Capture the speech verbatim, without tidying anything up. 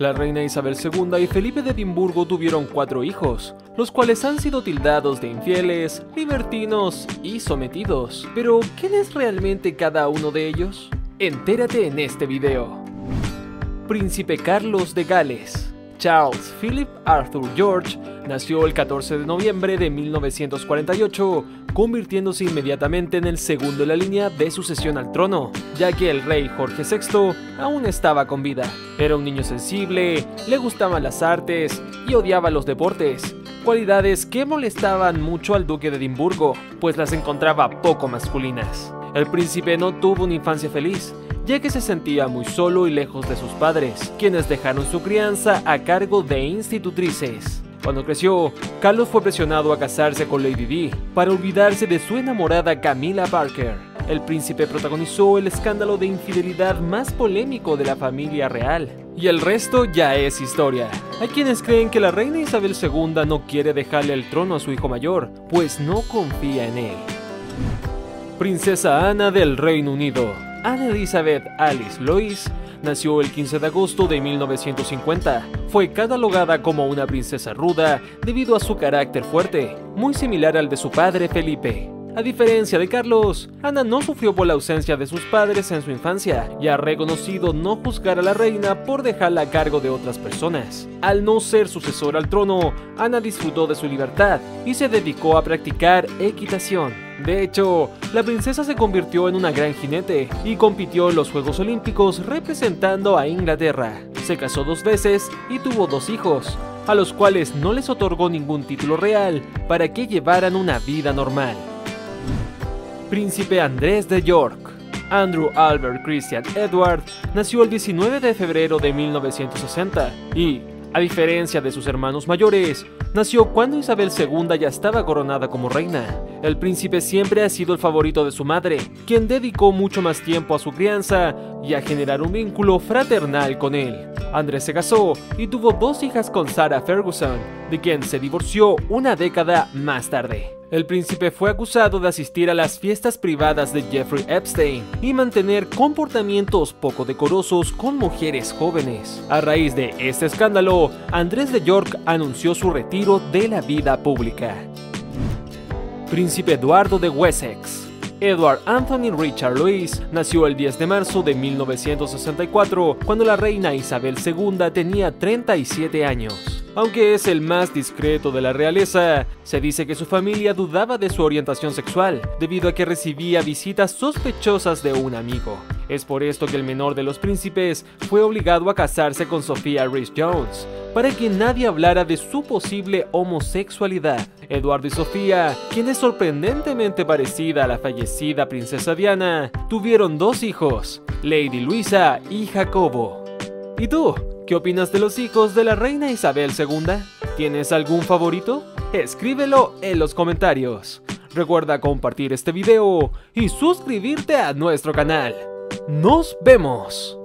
La reina Isabel segunda y Felipe de Edimburgo tuvieron cuatro hijos, los cuales han sido tildados de infieles, libertinos y sometidos. Pero, ¿quién es realmente cada uno de ellos? Entérate en este video. Príncipe Carlos de Gales. Charles Philip Arthur George nació el catorce de noviembre de mil novecientos cuarenta y ocho, convirtiéndose inmediatamente en el segundo en la línea de sucesión al trono, ya que el rey Jorge sexto aún estaba con vida. Era un niño sensible, le gustaban las artes y odiaba los deportes, cualidades que molestaban mucho al duque de Edimburgo, pues las encontraba poco masculinas. El príncipe no tuvo una infancia feliz, ya que se sentía muy solo y lejos de sus padres, quienes dejaron su crianza a cargo de institutrices. Cuando creció, Carlos fue presionado a casarse con Lady Di para olvidarse de su enamorada Camilla Parker. El príncipe protagonizó el escándalo de infidelidad más polémico de la familia real, y el resto ya es historia. Hay quienes creen que la reina Isabel segunda no quiere dejarle el trono a su hijo mayor, pues no confía en él. Princesa Ana del Reino Unido. Anne Elizabeth Alice Louise nació el quince de agosto de mil novecientos cincuenta. Fue catalogada como una princesa ruda debido a su carácter fuerte, muy similar al de su padre Felipe. A diferencia de Carlos, Ana no sufrió por la ausencia de sus padres en su infancia y ha reconocido no juzgar a la reina por dejarla a cargo de otras personas. Al no ser sucesora al trono, Ana disfrutó de su libertad y se dedicó a practicar equitación. De hecho, la princesa se convirtió en una gran jinete y compitió en los Juegos Olímpicos representando a Inglaterra. Se casó dos veces y tuvo dos hijos, a los cuales no les otorgó ningún título real para que llevaran una vida normal. Príncipe Andrés de York. Andrew Albert Christian Edward nació el diecinueve de febrero de mil novecientos sesenta y, a diferencia de sus hermanos mayores, nació cuando Isabel segunda ya estaba coronada como reina. El príncipe siempre ha sido el favorito de su madre, quien dedicó mucho más tiempo a su crianza y a generar un vínculo fraternal con él. Andrés se casó y tuvo dos hijas con Sarah Ferguson, de quien se divorció una década más tarde. El príncipe fue acusado de asistir a las fiestas privadas de Jeffrey Epstein y mantener comportamientos poco decorosos con mujeres jóvenes. A raíz de este escándalo, Andrés de York anunció su retiro de la vida pública. Príncipe Eduardo de Wessex. Edward Anthony Richard Louis nació el diez de marzo de mil novecientos sesenta y cuatro, cuando la reina Isabel segunda tenía treinta y siete años. Aunque es el más discreto de la realeza, se dice que su familia dudaba de su orientación sexual, debido a que recibía visitas sospechosas de un amigo. Es por esto que el menor de los príncipes fue obligado a casarse con Sophia Rhys-Jones, para que nadie hablara de su posible homosexualidad. Eduardo y Sofía, quien es sorprendentemente parecida a la fallecida princesa Diana, tuvieron dos hijos, Lady Luisa y Jacobo. ¿Y tú? ¿Qué opinas de los hijos de la reina Isabel segunda? ¿Tienes algún favorito? Escríbelo en los comentarios. Recuerda compartir este video y suscribirte a nuestro canal. ¡Nos vemos!